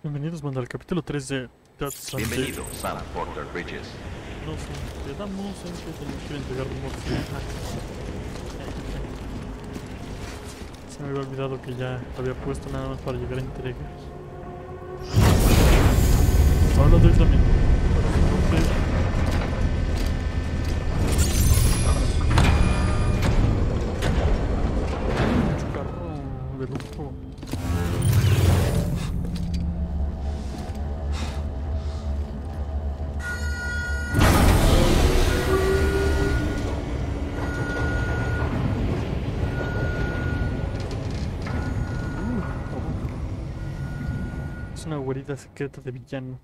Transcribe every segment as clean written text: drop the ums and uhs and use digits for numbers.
Bienvenidos, banda, al capítulo 3 de Dead Sunday. Bienvenido, Sam Porter Bridges. Nos quedamos en que tenemos que entregar morfina. Se me había olvidado que ya lo había puesto nada más para llegar a entrega. Hablo de aislamiento. Mucho carro de lujo. Es una guarida secreta de villano.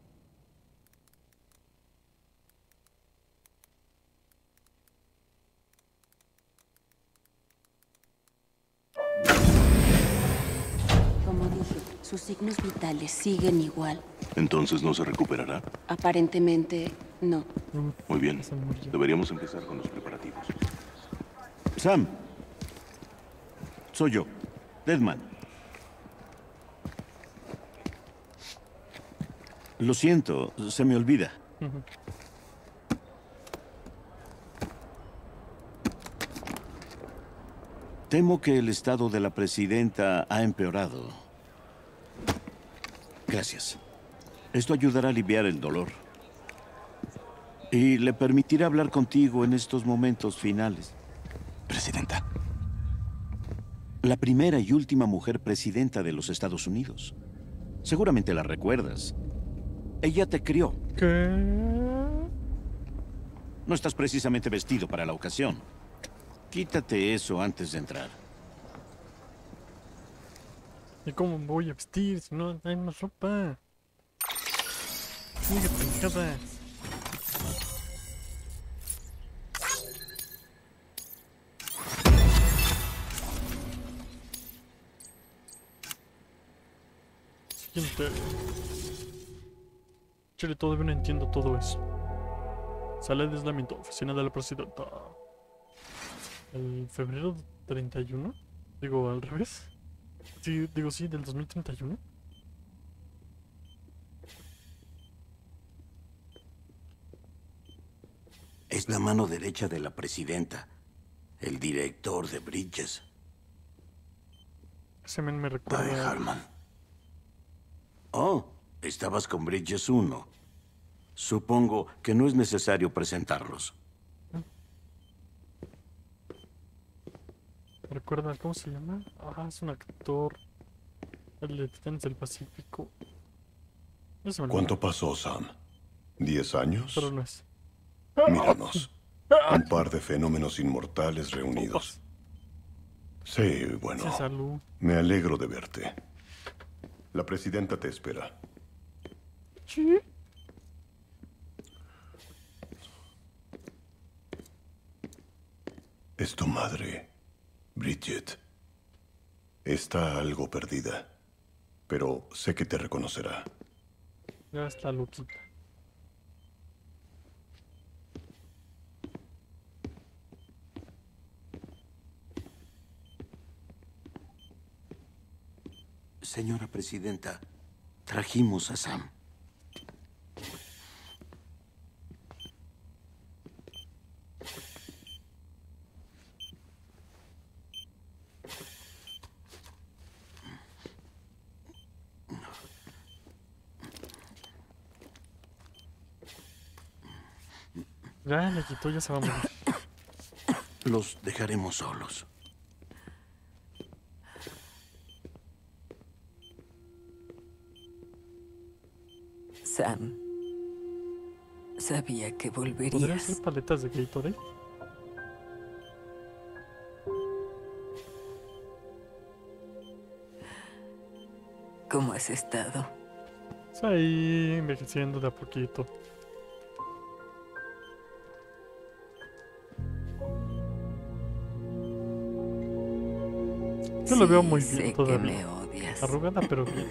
Como dije, sus signos vitales siguen igual. ¿Entonces no se recuperará? Aparentemente, no. Muy bien. Se murió. Deberíamos empezar con los preparativos. Sam. Soy yo, Deadman. Lo siento, se me olvida. Temo que el estado de la presidenta ha empeorado. Gracias. Esto ayudará a aliviar el dolor. Y le permitirá hablar contigo en estos momentos finales. Presidenta. La primera y última mujer presidenta de los Estados Unidos. Seguramente la recuerdas. Ella te crió. ¿Qué? No estás precisamente vestido para la ocasión. Quítate eso antes de entrar. ¿Y cómo me voy a vestir si no hay más ropa? Sigue pendejadas. Siguiente. Chile, todavía no entiendo todo eso. Sala de aislamiento, oficina de la presidenta. El febrero 31. Digo, al revés. Sí, digo sí, del 2031. Es la mano derecha de la presidenta. El director de Bridges. Ese men me Ty recuerda. Harman. Oh, estabas con Bridges 1. Supongo que no es necesario presentarlos. ¿Me recuerda cómo se llama? Ah, es un actor. El de Titanes del Pacífico. No se me olvidó, ¿Cuánto pasó, Sam? ¿10 años? pero no es. Míranos. Un par de fenómenos inmortales reunidos. Sí, bueno. Sí, salud. Me alegro de verte. La presidenta te espera. Sí. Es tu madre, Bridget. Está algo perdida, pero sé que te reconocerá. Ya está loquita. Señora presidenta, trajimos a Sam. Ya le quitó, ya se va a morir. Los dejaremos solos. Sam, sabía que ¿Podrían volverías. ser paletas de Gatorade? ¿Cómo has estado? Está ahí envejeciendo de a poquito. Yo lo veo muy Sí, bien sé que todavía. me odias. Arrugada, pero bien.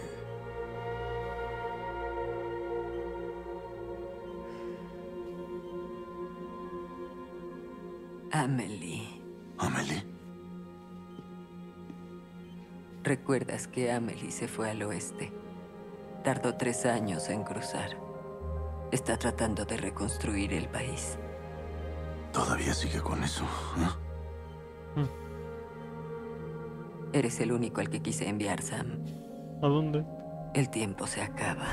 Amelie. ¿Amelie? ¿Recuerdas que Amelie se fue al oeste? Tardó 3 años en cruzar. Está tratando de reconstruir el país. Todavía sigue con eso, ¿eh? Eres el único al que quise enviar, Sam. ¿A dónde? El tiempo se acaba.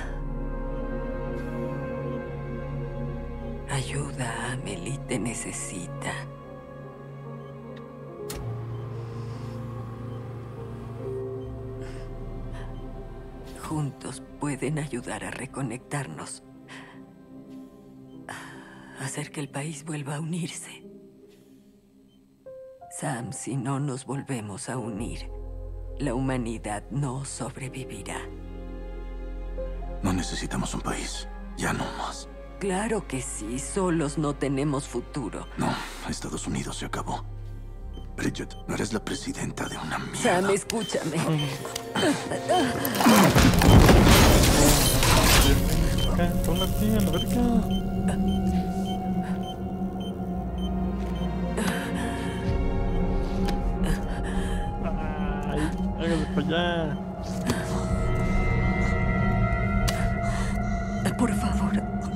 Ayuda, Amelie te necesita. Juntos pueden ayudar a reconectarnos. Hacer que el país vuelva a unirse. Sam, si no nos volvemos a unir, la humanidad no sobrevivirá. No necesitamos un país. Ya no más. Claro que sí, solos no tenemos futuro. No, Estados Unidos se acabó. Bridget, no eres la presidenta de una mierda. Sam, escúchame. Con la tía, la verga. Ay, hágale para allá. Por favor.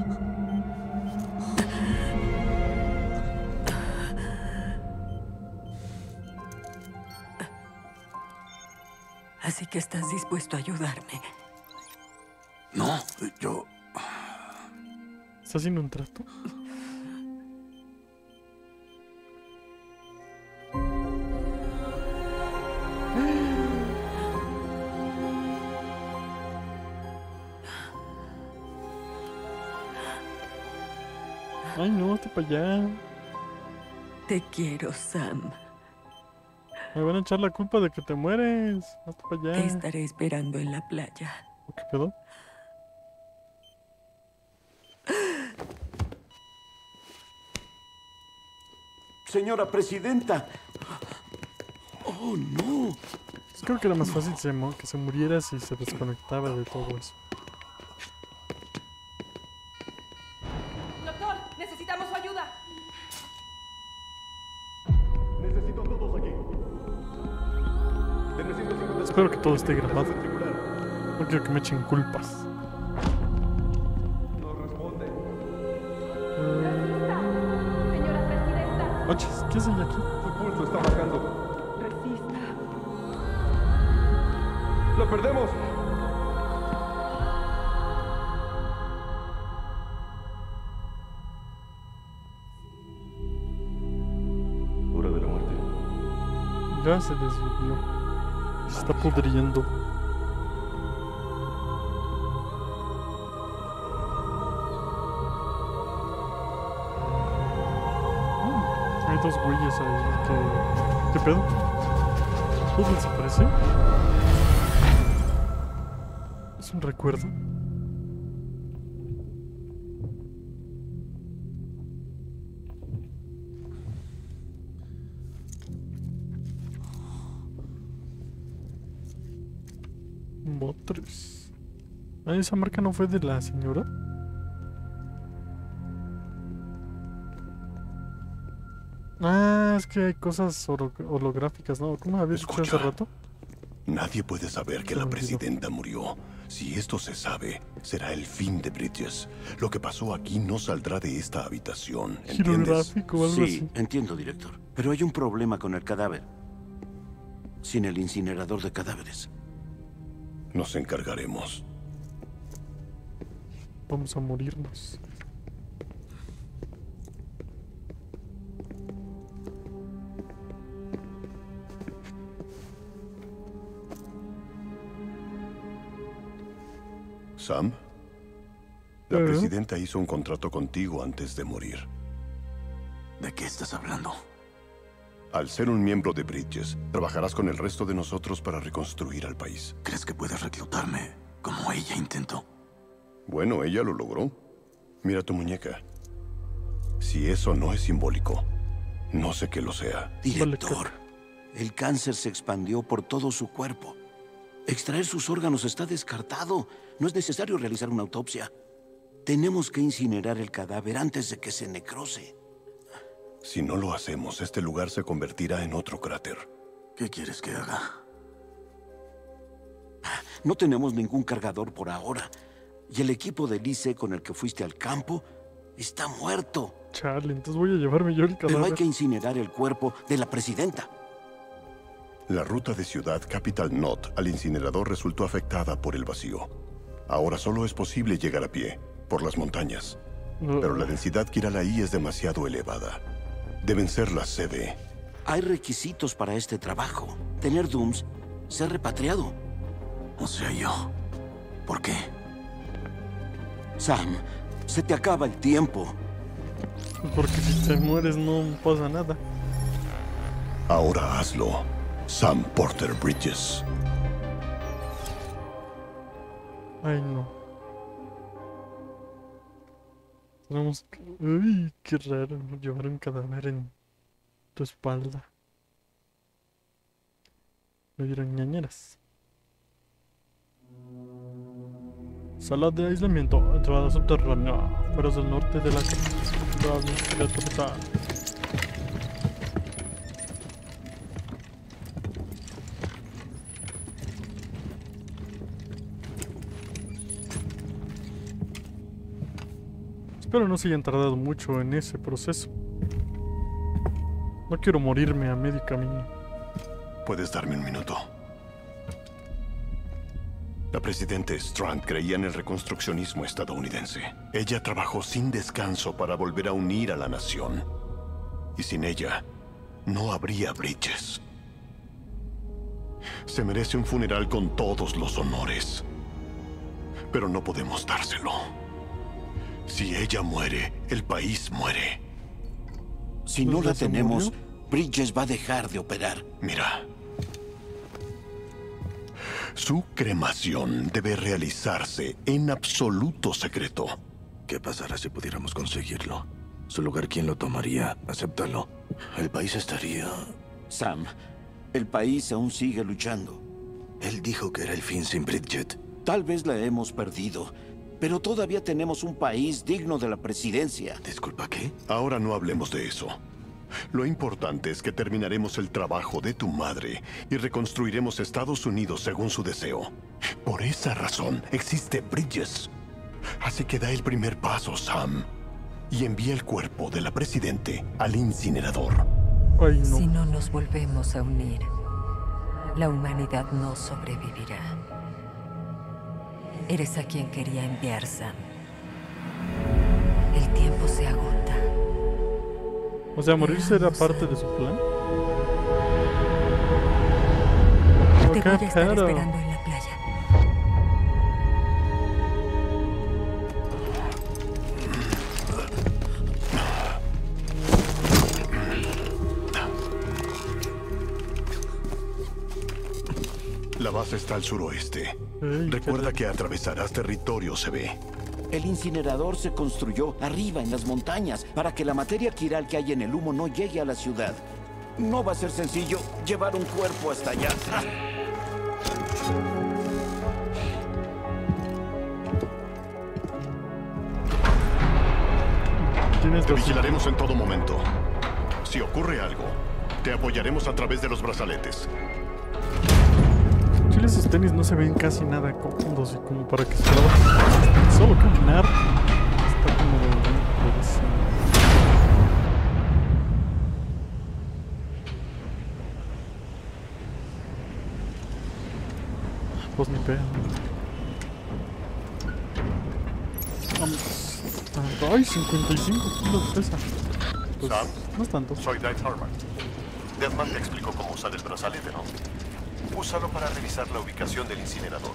Así que estás dispuesto a ayudarme. No, yo... ¿Está haciendo un trato? Ay, no, hazte para allá. Te quiero, Sam. Me van a echar la culpa de que te mueres. Hazte para allá. Te estaré esperando en la playa. ¿Qué pedo? Señora presidenta. Oh, no. Creo que era más fácil que se muriera si se desconectaba de todo eso. Doctor, necesitamos su ayuda. Necesito a todos aquí. De 350 Espero que todo esté grabado. circular. No quiero que me echen culpas. No responde. Señora presidenta. Oye, ¿qué hace ella aquí? Su pulso está bajando. Resista. ¡La perdemos! Hora de la muerte. Ya se desvivió. Se está pudriendo. Hay dos güeyes ahí que... ¿Qué pedo? ¿Todo desaparece? ¿Es un recuerdo? Botres. Ah, esa marca no fue de la señora. Ah, es que hay cosas holográficas, ¿no? ¿Cómo habías dicho hace Escucha. rato? Nadie puede saber que Se la me olvidó. presidenta murió. Si esto se sabe, será el fin de Bridges. Lo que pasó aquí no saldrá de esta habitación, ¿entiendes? Girográfico o algo Sí, así. entiendo, director. Pero hay un problema con el cadáver. Sin el incinerador de cadáveres. Nos encargaremos. Vamos a morirnos. Sam, la Ajá. presidenta hizo un contrato contigo antes de morir. ¿De qué estás hablando? Al ser un miembro de Bridges, trabajarás con el resto de nosotros para reconstruir al país. ¿Crees que puedes reclutarme como ella intentó? Bueno, ella lo logró. Mira tu muñeca. Si eso no es simbólico, no sé qué lo sea. Director, el cáncer se expandió por todo su cuerpo. Extraer sus órganos está descartado. No es necesario realizar una autopsia. Tenemos que incinerar el cadáver antes de que se necrose. Si no lo hacemos, este lugar se convertirá en otro cráter. ¿Qué quieres que haga? No tenemos ningún cargador por ahora. Y el equipo de Lice con el que fuiste al campo está muerto. Chale, entonces voy a llevarme yo el Pero hay cadáver. que incinerar el cuerpo de la presidenta. La ruta de Ciudad Capital Knot al incinerador resultó afectada por el vacío. Ahora solo es posible llegar a pie, por las montañas. Pero la densidad quiral ahí es demasiado elevada. Deben ser la sede. Hay requisitos para este trabajo. Tener Dooms, ser repatriado. O sea, yo. ¿Por qué? Sam, se te acaba el tiempo. Porque si te mueres no pasa nada. Ahora hazlo, Sam Porter Bridges. Ay, no. Tenemos que... Uy, qué raro llevar un cadáver en tu espalda. Me dieron ñañeras. Sala de aislamiento, entrada subterránea, fueras del norte de la capital. Espero no se hayan tardado mucho en ese proceso. No quiero morirme a medio camino. ¿Puedes darme un minuto? La presidenta Strand creía en el reconstruccionismo estadounidense. Ella trabajó sin descanso para volver a unir a la nación. Y sin ella, no habría Bridges. Se merece un funeral con todos los honores. Pero no podemos dárselo. Si ella muere, el país muere. Si no la tenemos, Bridges va a dejar de operar. Mira. Su cremación debe realizarse en absoluto secreto. ¿Qué pasará si pudiéramos conseguirlo? Su lugar, ¿quién lo tomaría? Acéptalo. El país estaría... Sam, el país aún sigue luchando. Él dijo que era el fin sin Bridget. Tal vez la hemos perdido, pero todavía tenemos un país digno de la presidencia. Disculpa, ¿qué? Ahora no hablemos de eso. Lo importante es que terminaremos el trabajo de tu madre y reconstruiremos Estados Unidos según su deseo. Por esa razón existe Bridges. Así que da el primer paso, Sam, y envía el cuerpo de la presidente al incinerador. Ay, no. Si no nos volvemos a unir, la humanidad no sobrevivirá. Eres a quien quería enviar, Sam. El tiempo se agota. O sea, morirse era parte de su plan. Te qué voy a estar pedo. esperando en la playa. La base está al suroeste. Ey, Recuerda que atravesarás territorio CB. El incinerador se construyó arriba en las montañas para que la materia quiral que hay en el humo no llegue a la ciudad. No va a ser sencillo llevar un cuerpo hasta allá. Tienes Te razón. vigilaremos en todo momento. Si ocurre algo, te apoyaremos a través de los brazaletes. Chile, esos tenis no se ven casi nada cómodos y como para que se trabaje. Solo caminar está como improvisado. Pues ni pedo. Vamos. Ay, 55 kilos pesa. Pues, Sam, no es tanto. soy Dave Harman. Deadman te explicó cómo usar el brazalete, ¿no? Úsalo para revisar la ubicación del incinerador.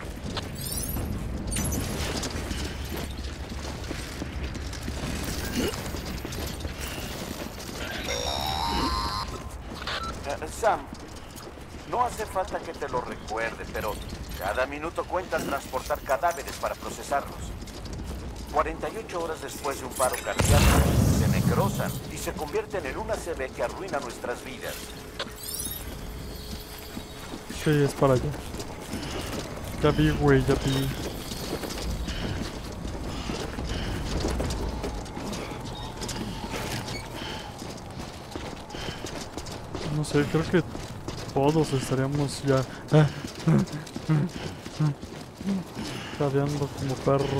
Sam, no hace falta que te lo recuerde, pero cada minuto cuenta al transportar cadáveres para procesarlos. 48 horas después de un paro cardíaco, se necrosan y se convierten en una CB que arruina nuestras vidas. Sí, es para allá. Ya vi, güey, ya vi. No sé, creo que todos estaríamos ya. Jadeando como perro.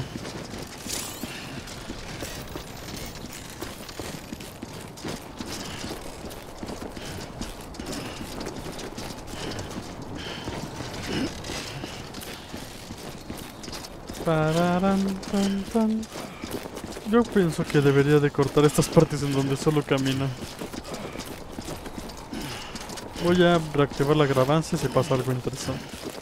Pararán, tan, tan. Yo pienso que debería de cortar estas partes en donde solo camina. Voy a reactivar la grabancia si pasa algo interesante.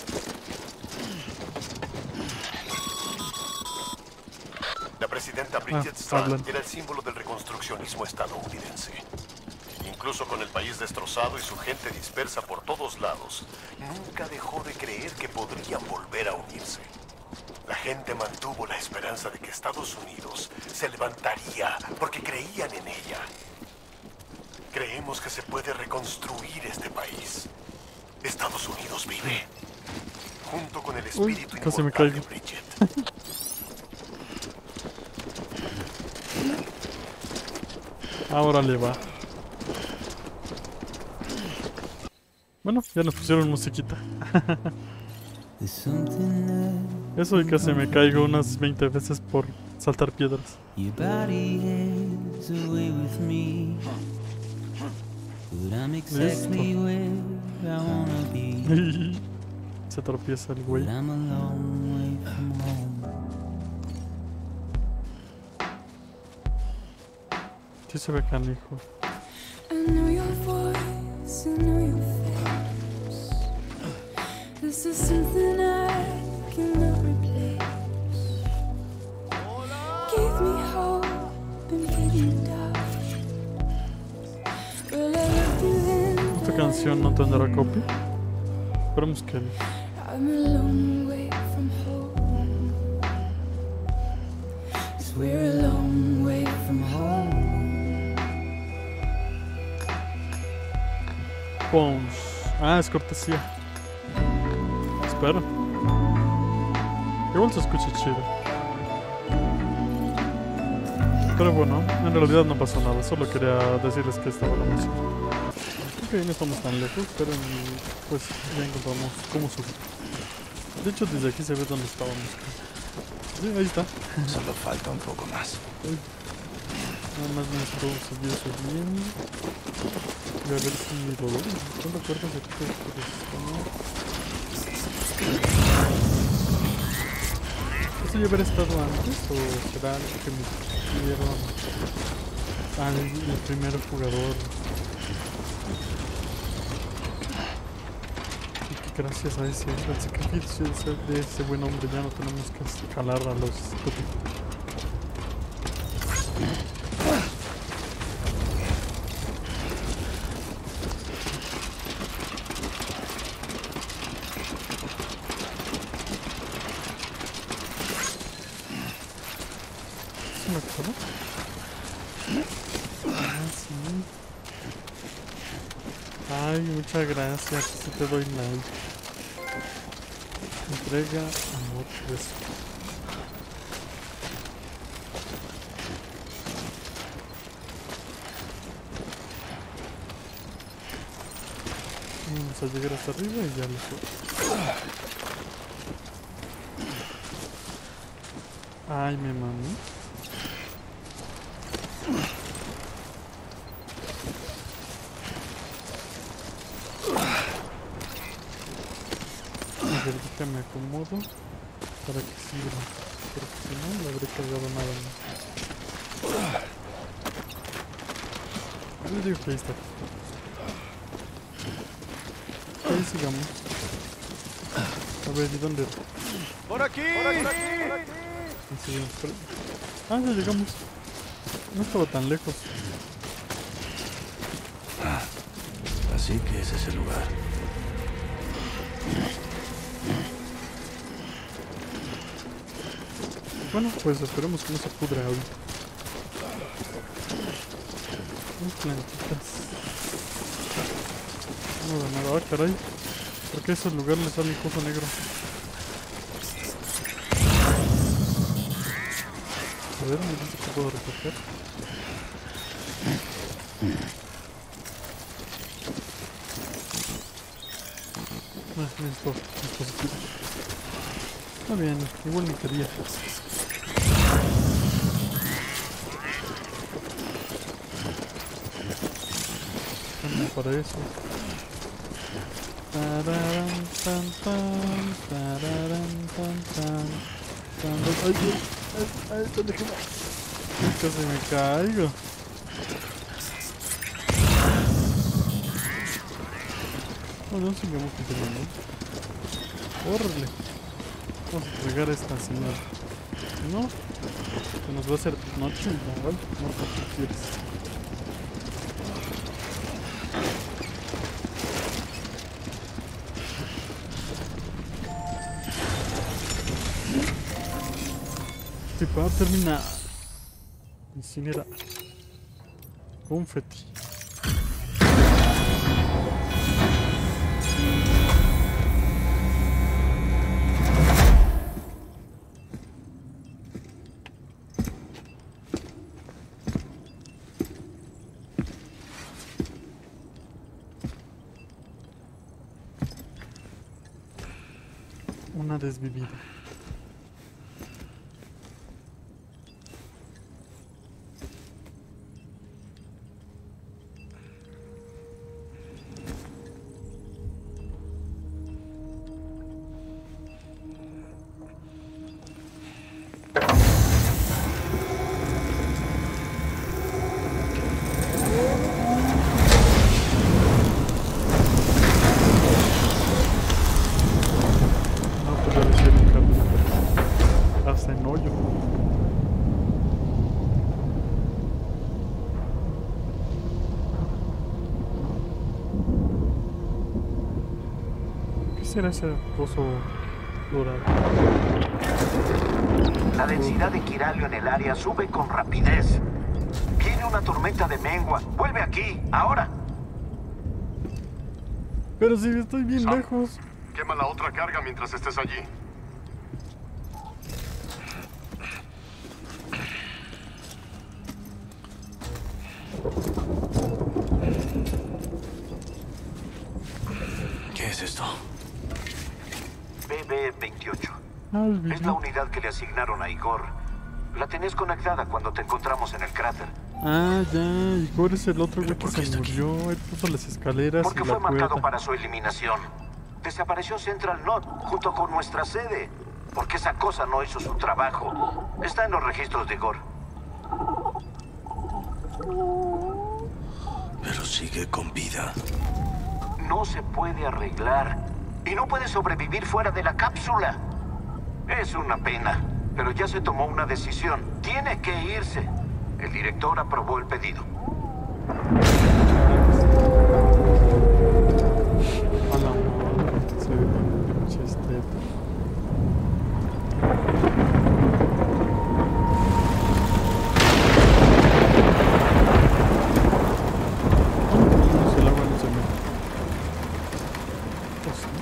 La presidenta Bridget Strand era el símbolo del reconstruccionismo estadounidense. Incluso con el país destrozado y su gente dispersa por todos lados, nunca dejó de creer que podrían volver a unirse. La gente mantuvo la esperanza de que Estados Unidos se levantaría porque creían en ella. Creemos que se puede reconstruir este país. Estados Unidos vive, junto con el espíritu casi me inmortal caigo. de Bridget. Ahora le va. Bueno, ya nos pusieron musiquita. Eso y casi me caigo unas 20 veces por saltar piedras. Listo. Se tropieza el güey. Sí se ve canijo. I know your voice, I know your face. This is something I cannot replace. Give me hope and get me down. Will I love you then? Esta canción no tendrá copy. Esperemos que no. I'm a long way from home. 'Cause we're a long way from home. Bones. Ah, es cortesía. Espero. Igual se escucha chido. Pero bueno, en realidad no pasó nada. Solo quería decirles que estaba la música. Ok, no estamos tan lejos, pero pues ya encontramos cómo subir. De hecho, desde aquí se ve dónde estábamos. Sí, ahí está. Solo falta un poco más. Nada más necesito seguir subiendo. Voy a ver si lo veo. ¿Son recuerdos de todo esto ya haber estado antes o será algo que me dieron al primer jugador? Y que gracias a ese al sacrificio de ese buen hombre ya no tenemos que jalar a los estúpidos. ¿Me acuerdo? Ah, sí. Ay, muchas gracias. Si te doy like. Entrega amor eso. Vamos a llegar hasta arriba y ya lo subo. Ay, mi mami. A ver, déjame acomodo para que sirva, porque si no le habré cargado nada más. Yo digo que ahí está. Ahí sigamos. A ver, ¿y dónde? ¡Por aquí! Seguimos por ahí. Ah, ya llegamos. No estaba tan lejos. Así que ese es el lugar. Bueno, pues esperemos que no se pudra ahorita. Unas plantitas. No de nada. Ah, caray. ¿Por qué a esos lugares le sale coso negro? A ver, me dice que puedo recoger. Necesito dispositivo. Está bien, igual me quería. Para eso. Tararán, tan, tan, tararán, tan, tan, tan. Ay, casi me caigo. No sigamos continuando. ¡Órale! Vamos a pegar a esta señora. Si no, se nos va a hacer noche y igual no sé qué quieres. Y para terminar, incinerar. Confeti. Una desvivida. Será ese pozo dorado. La densidad de quiralio en el área sube con rapidez. Viene una tormenta de mengua. ¡Vuelve aquí! ¡Ahora! Pero si estoy bien lejos. Quema la otra carga mientras estés allí. ¿Qué es esto? BB-28. Es la unidad que le asignaron a Igor. La tenés conectada cuando te encontramos en el cráter. Ah, ya. Igor es el otro güey que se murió. Él puso las escaleras. Porque y la fue marcado puerta para su eliminación. Desapareció Central Knot junto con nuestra sede. Porque esa cosa no hizo su trabajo. Está en los registros de Igor. Pero sigue con vida. No se puede arreglar. Y no puede sobrevivir fuera de la cápsula. Es una pena, pero ya se tomó una decisión. Tiene que irse. El director aprobó el pedido. A la madre, se ve pinche esteta. El agua no se mete. ¿O sí?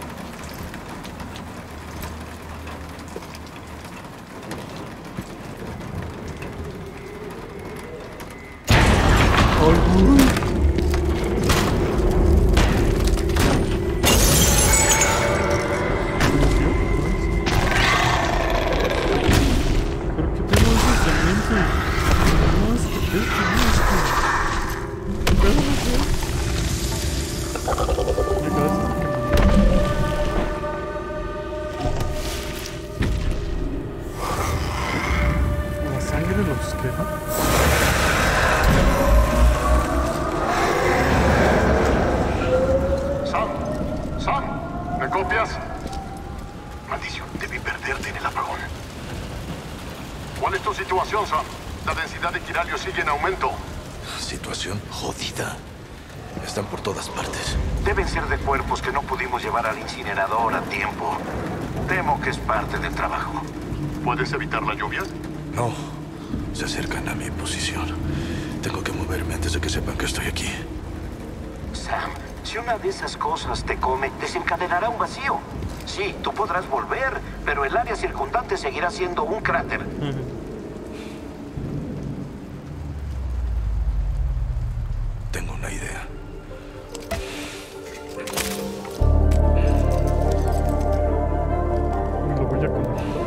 Pero que tengo ese cemento. No, es que la sangre los quema. Sam, ¿me copias? Maldición, debí perderte en el apagón. ¿Cuál es tu situación, Sam? La densidad de quiralio sigue en aumento. Situación jodida. Están por todas partes. Deben ser de cuerpos que no pudimos llevar al incinerador a tiempo. Temo que es parte del trabajo. ¿Puedes evitar la lluvia? No. Se acercan a mi posición. Tengo que moverme antes de que sepan que estoy aquí. Sam, si una de esas cosas te come, desencadenará un vacío. Sí, tú podrás volver, pero el área circundante seguirá siendo un cráter. Tengo una idea. Me lo voy a comer.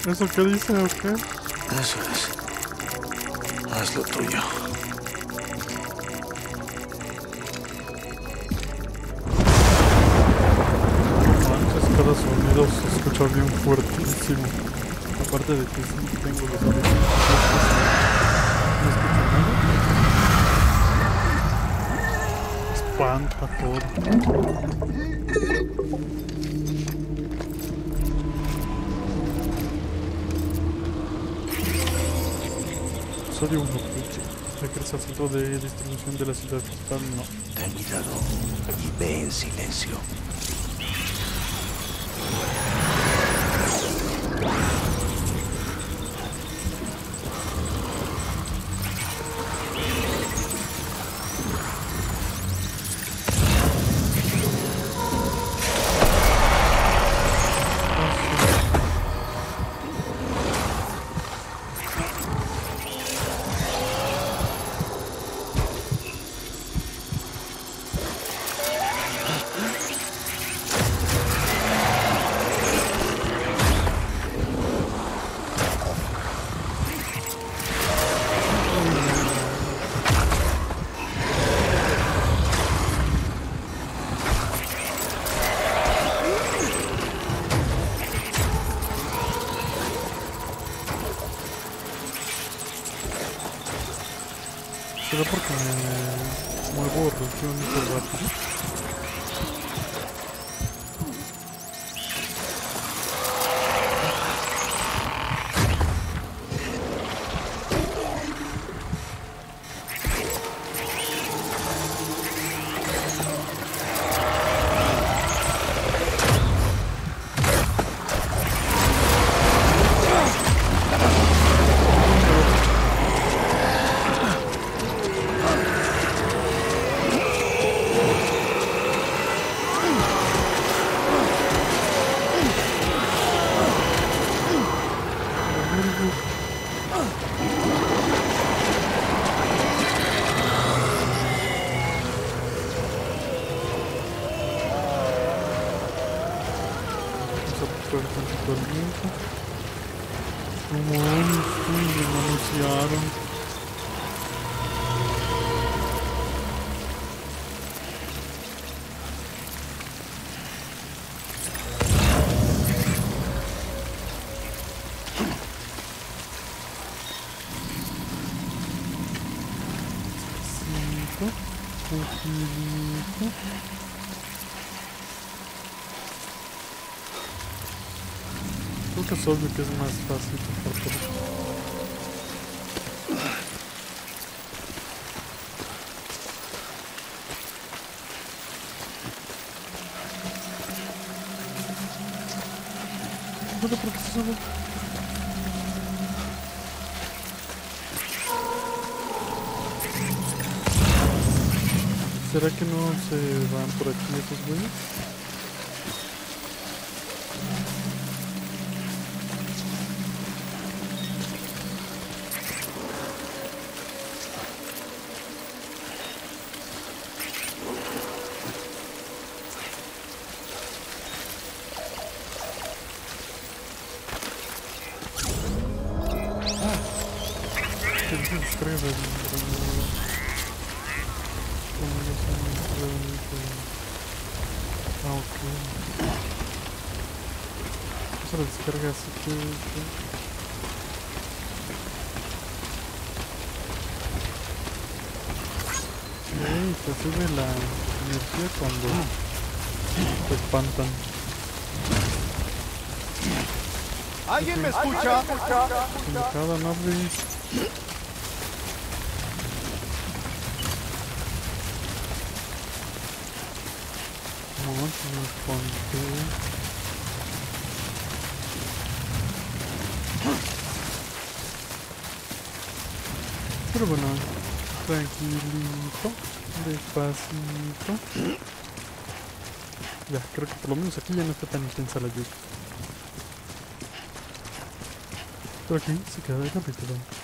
¿Eso qué dice o qué? Eso es. Haz lo tuyo. Manches, cada sonido se escucha bien fuertísimo. Aparte de que sí tengo los audífonos, no escucho nada. Espanta todo. Episodio 1, regresa al centro de distribución de la ciudad. No. Ten cuidado y ve en silencio. ¿Será porque me muevo relativamente rápido? Como me anunciaron. Creo que es obvio que es más fácil por todo. Bueno, ¿por qué se sube? ¿Será que no se van por aquí esos güeyes? Ah, ok. Eso lo descarga así que... te sube la energía cuando te espantan. ¿Alguien me escucha? Cada nave. No me espanté. Pero bueno, tranquilito, despacito. Ya, creo que por lo menos aquí ya no está tan intensa la lluvia. Pero aquí se queda el capítulo.